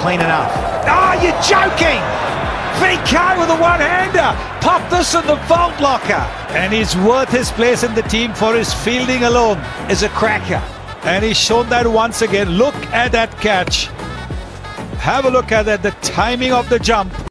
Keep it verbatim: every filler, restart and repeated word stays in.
clean enough. Ah, oh, you're joking! V K with a one-hander. Pop this in the vault locker. And he's worth his place in the team for his fielding alone. Is a cracker. And he's shown that once again. Look at that catch. Have a look at that. The timing of the jump.